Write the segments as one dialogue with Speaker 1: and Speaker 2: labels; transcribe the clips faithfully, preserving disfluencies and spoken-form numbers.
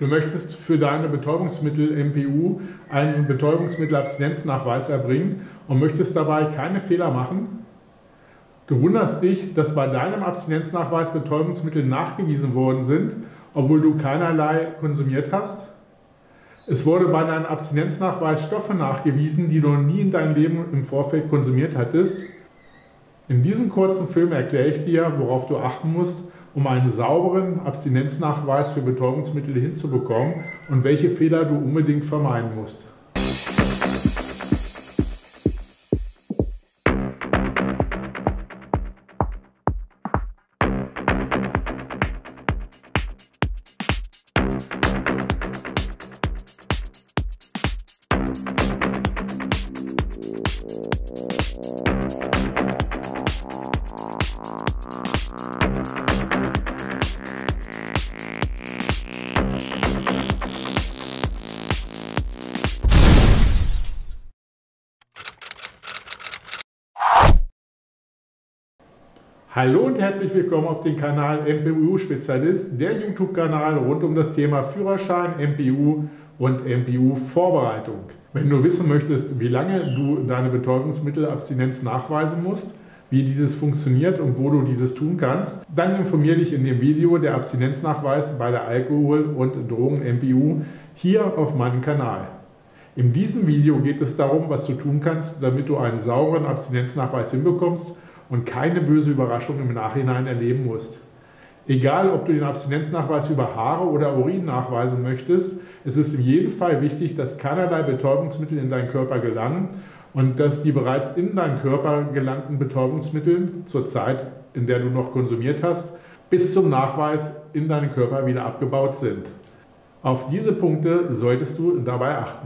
Speaker 1: Du möchtest für deine Betäubungsmittel M P U einen Betäubungsmittelabstinenznachweis erbringen und möchtest dabei keine Fehler machen? Du wunderst dich, dass bei deinem Abstinenznachweis Betäubungsmittel nachgewiesen worden sind, obwohl du keinerlei konsumiert hast? Es wurde bei deinem Abstinenznachweis Stoffe nachgewiesen, die du noch nie in deinem Leben im Vorfeld konsumiert hattest? In diesem kurzen Film erkläre ich dir, worauf du achten musst, um einen sauberen Abstinenznachweis für Betäubungsmittel hinzubekommen und welche Fehler du unbedingt vermeiden musst. Hallo und herzlich willkommen auf dem Kanal M P U-Spezialist, der YouTube-Kanal rund um das Thema Führerschein, M P U und M P U-Vorbereitung. Wenn du wissen möchtest, wie lange du deine Betäubungsmittelabstinenz nachweisen musst, wie dieses funktioniert und wo du dieses tun kannst, dann informiere dich in dem Video der Abstinenznachweis bei der Alkohol- und Drogen-M P U hier auf meinem Kanal. In diesem Video geht es darum, was du tun kannst, damit du einen sauberen Abstinenznachweis hinbekommst und keine böse Überraschung im Nachhinein erleben musst. Egal, ob du den Abstinenznachweis über Haare oder Urin nachweisen möchtest, es ist in jedem Fall wichtig, dass keinerlei Betäubungsmittel in deinen Körper gelangen und dass die bereits in deinen Körper gelangten Betäubungsmittel zur Zeit, in der du noch konsumiert hast, bis zum Nachweis in deinen Körper wieder abgebaut sind. Auf diese Punkte solltest du dabei achten.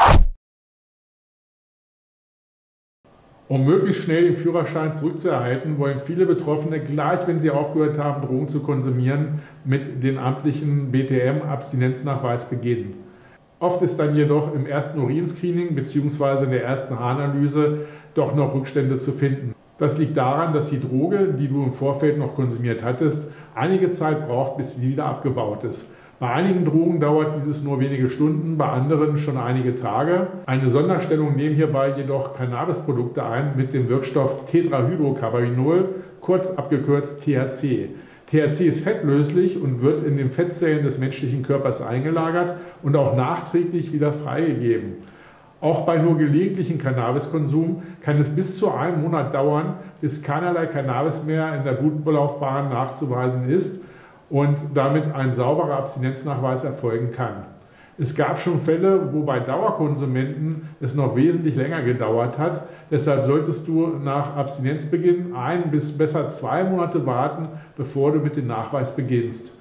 Speaker 1: Um möglichst schnell den Führerschein zurückzuerhalten, wollen viele Betroffene gleich, wenn sie aufgehört haben, Drogen zu konsumieren, mit dem amtlichen B T M-Abstinenznachweis beginnen. Oft ist dann jedoch im ersten Urinscreening bzw. in der ersten Harnanalyse doch noch Rückstände zu finden. Das liegt daran, dass die Droge, die du im Vorfeld noch konsumiert hattest, einige Zeit braucht, bis sie wieder abgebaut ist. Bei einigen Drogen dauert dieses nur wenige Stunden, bei anderen schon einige Tage. Eine Sonderstellung nehmen hierbei jedoch Cannabisprodukte ein mit dem Wirkstoff Tetrahydrocannabinol, kurz abgekürzt T H C. T H C ist fettlöslich und wird in den Fettzellen des menschlichen Körpers eingelagert und auch nachträglich wieder freigegeben. Auch bei nur gelegentlichen Cannabiskonsum kann es bis zu einem Monat dauern, bis keinerlei Cannabis mehr in der Blutlaufbahn nachzuweisen ist und damit ein sauberer Abstinenznachweis erfolgen kann. Es gab schon Fälle, wo bei Dauerkonsumenten es noch wesentlich länger gedauert hat. Deshalb solltest du nach Abstinenzbeginn ein bis besser zwei Monate warten, bevor du mit dem Nachweis beginnst.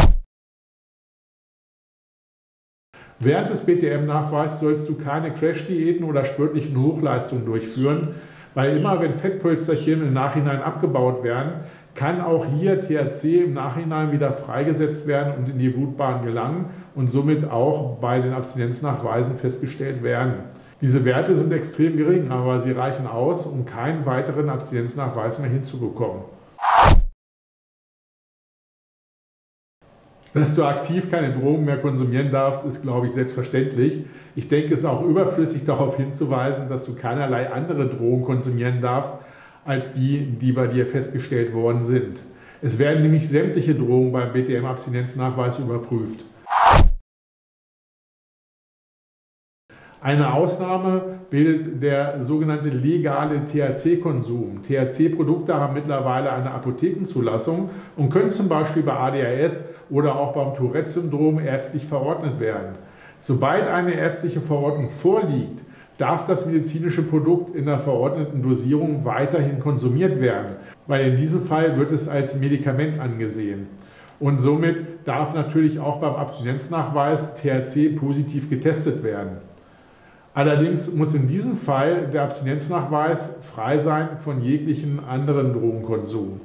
Speaker 1: Während des B T M-Nachweises sollst du keine Crash-Diäten oder sportlichen Hochleistungen durchführen, weil immer wenn Fettpölsterchen im Nachhinein abgebaut werden, kann auch hier T H C im Nachhinein wieder freigesetzt werden und in die Blutbahn gelangen und somit auch bei den Abstinenznachweisen festgestellt werden. Diese Werte sind extrem gering, aber sie reichen aus, um keinen weiteren Abstinenznachweis mehr hinzubekommen. Dass du aktiv keine Drogen mehr konsumieren darfst, ist, glaube ich, selbstverständlich. Ich denke, es ist auch überflüssig, darauf hinzuweisen, dass du keinerlei andere Drogen konsumieren darfst, als die, die bei dir festgestellt worden sind. Es werden nämlich sämtliche Drogen beim B T M-Abstinenznachweis überprüft. Eine Ausnahme bildet der sogenannte legale T H C-Konsum. T H C-Produkte haben mittlerweile eine Apothekenzulassung und können zum Beispiel bei A D H S oder auch beim Tourette-Syndrom ärztlich verordnet werden. Sobald eine ärztliche Verordnung vorliegt, darf das medizinische Produkt in der verordneten Dosierung weiterhin konsumiert werden, weil in diesem Fall wird es als Medikament angesehen. Und somit darf natürlich auch beim Abstinenznachweis T H C positiv getestet werden. Allerdings muss in diesem Fall der Abstinenznachweis frei sein von jeglichen anderen Drogenkonsum.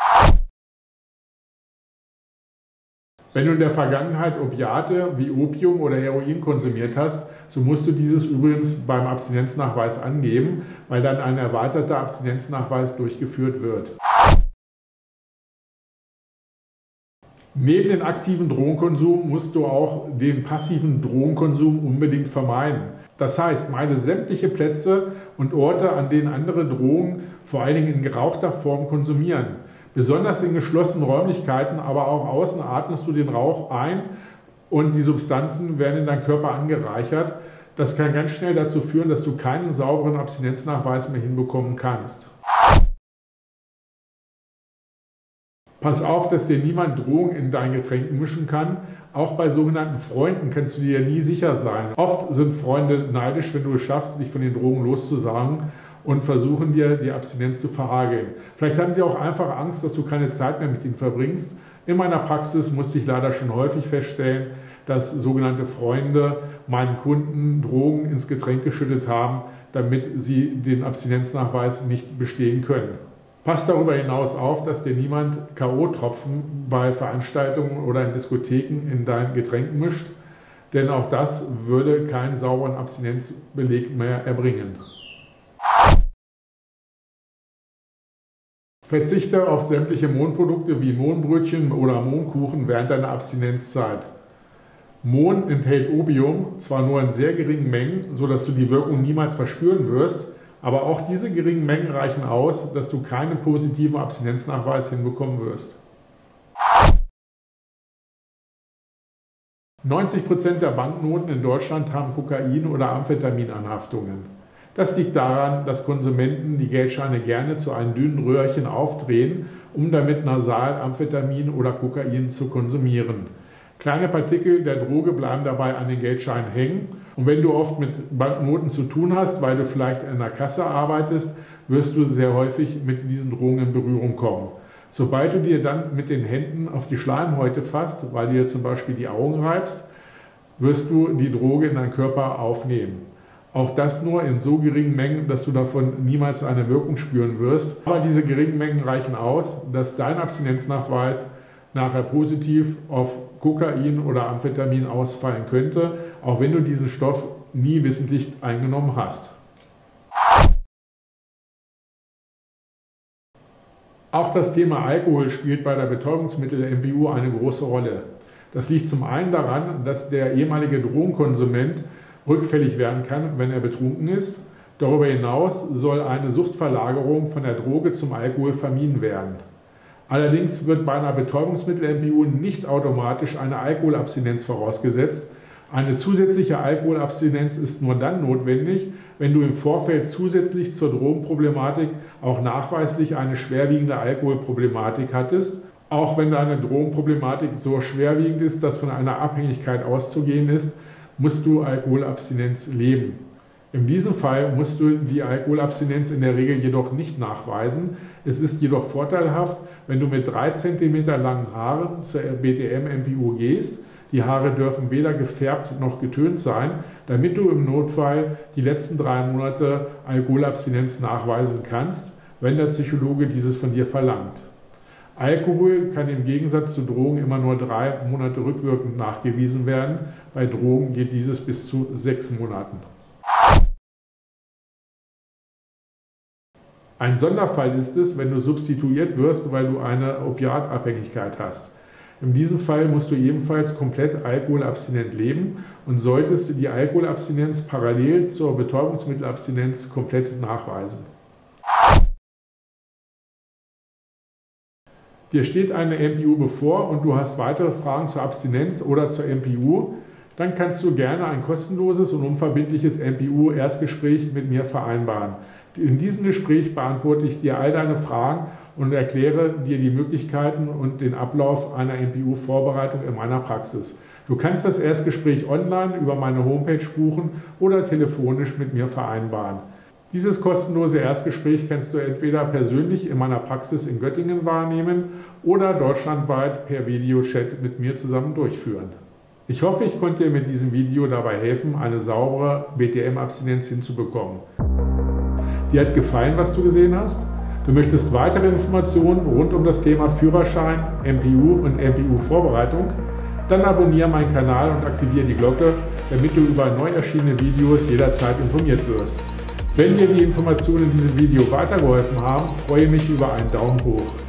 Speaker 1: Wenn du in der Vergangenheit Opiate wie Opium oder Heroin konsumiert hast, so musst du dieses übrigens beim Abstinenznachweis angeben, weil dann ein erweiterter Abstinenznachweis durchgeführt wird. Neben dem aktiven Drogenkonsum musst du auch den passiven Drogenkonsum unbedingt vermeiden. Das heißt, meide sämtliche Plätze und Orte, an denen andere Drogen vor allen Dingen in gerauchter Form konsumieren. Besonders in geschlossenen Räumlichkeiten, aber auch außen atmest du den Rauch ein und die Substanzen werden in deinen Körper angereichert. Das kann ganz schnell dazu führen, dass du keinen sauberen Abstinenznachweis mehr hinbekommen kannst. Pass auf, dass dir niemand Drogen in dein Getränk mischen kann. Auch bei sogenannten Freunden kannst du dir nie sicher sein. Oft sind Freunde neidisch, wenn du es schaffst, dich von den Drogen loszusagen und versuchen dir die Abstinenz zu verhageln. Vielleicht haben sie auch einfach Angst, dass du keine Zeit mehr mit ihnen verbringst. In meiner Praxis musste ich leider schon häufig feststellen, dass sogenannte Freunde meinen Kunden Drogen ins Getränk geschüttet haben, damit sie den Abstinenznachweis nicht bestehen können. Pass darüber hinaus auf, dass dir niemand K O-Tropfen bei Veranstaltungen oder in Diskotheken in dein Getränk mischt, denn auch das würde keinen sauberen Abstinenzbeleg mehr erbringen. Verzichte auf sämtliche Mohnprodukte wie Mohnbrötchen oder Mohnkuchen während deiner Abstinenzzeit. Mohn enthält Opium, zwar nur in sehr geringen Mengen, sodass du die Wirkung niemals verspüren wirst, aber auch diese geringen Mengen reichen aus, dass du keinen positiven Abstinenznachweis hinbekommen wirst. neunzig Prozent der Banknoten in Deutschland haben Kokain- oder Amphetaminanhaftungen. Das liegt daran, dass Konsumenten die Geldscheine gerne zu einem dünnen Röhrchen aufdrehen, um damit nasal Amphetamin oder Kokain zu konsumieren. Kleine Partikel der Droge bleiben dabei an den Geldscheinen hängen und wenn du oft mit Banknoten zu tun hast, weil du vielleicht in der Kasse arbeitest, wirst du sehr häufig mit diesen Drogen in Berührung kommen. Sobald du dir dann mit den Händen auf die Schleimhäute fasst, weil du dir zum Beispiel die Augen reibst, wirst du die Droge in deinen Körper aufnehmen. Auch das nur in so geringen Mengen, dass du davon niemals eine Wirkung spüren wirst. Aber diese geringen Mengen reichen aus, dass dein Abstinenznachweis nachher positiv auf Kokain oder Amphetamin ausfallen könnte, auch wenn du diesen Stoff nie wissentlich eingenommen hast. Auch das Thema Alkohol spielt bei der Betäubungsmittel-M P U eine große Rolle. Das liegt zum einen daran, dass der ehemalige Drogenkonsument rückfällig werden kann, wenn er betrunken ist. Darüber hinaus soll eine Suchtverlagerung von der Droge zum Alkohol vermieden werden. Allerdings wird bei einer Betäubungsmittel-M P U nicht automatisch eine Alkoholabstinenz vorausgesetzt. Eine zusätzliche Alkoholabstinenz ist nur dann notwendig, wenn du im Vorfeld zusätzlich zur Drogenproblematik auch nachweislich eine schwerwiegende Alkoholproblematik hattest. Auch wenn deine Drogenproblematik so schwerwiegend ist, dass von einer Abhängigkeit auszugehen ist, musst du Alkoholabstinenz leben. In diesem Fall musst du die Alkoholabstinenz in der Regel jedoch nicht nachweisen. Es ist jedoch vorteilhaft, wenn du mit drei Zentimeter langen Haaren zur B T M-M P U gehst. Die Haare dürfen weder gefärbt noch getönt sein, damit du im Notfall die letzten drei Monate Alkoholabstinenz nachweisen kannst, wenn der Psychologe dieses von dir verlangt. Alkohol kann im Gegensatz zu Drogen immer nur drei Monate rückwirkend nachgewiesen werden. Bei Drogen geht dieses bis zu sechs Monaten. Ein Sonderfall ist es, wenn du substituiert wirst, weil du eine Opiatabhängigkeit hast. In diesem Fall musst du ebenfalls komplett alkoholabstinent leben und solltest die Alkoholabstinenz parallel zur Betäubungsmittelabstinenz komplett nachweisen. Dir steht eine M P U bevor und du hast weitere Fragen zur Abstinenz oder zur M P U, dann kannst du gerne ein kostenloses und unverbindliches M P U-Erstgespräch mit mir vereinbaren. In diesem Gespräch beantworte ich dir all deine Fragen und erkläre dir die Möglichkeiten und den Ablauf einer M P U-Vorbereitung in meiner Praxis. Du kannst das Erstgespräch online über meine Homepage buchen oder telefonisch mit mir vereinbaren. Dieses kostenlose Erstgespräch kannst du entweder persönlich in meiner Praxis in Göttingen wahrnehmen oder deutschlandweit per Videochat mit mir zusammen durchführen. Ich hoffe, ich konnte dir mit diesem Video dabei helfen, eine saubere B T M-Abstinenz hinzubekommen. Dir hat gefallen, was du gesehen hast? Du möchtest weitere Informationen rund um das Thema Führerschein, M P U und M P U-Vorbereitung? Dann abonniere meinen Kanal und aktiviere die Glocke, damit du über neu erschienene Videos jederzeit informiert wirst. Wenn dir die Informationen in diesem Video weitergeholfen haben, freue ich mich über einen Daumen hoch.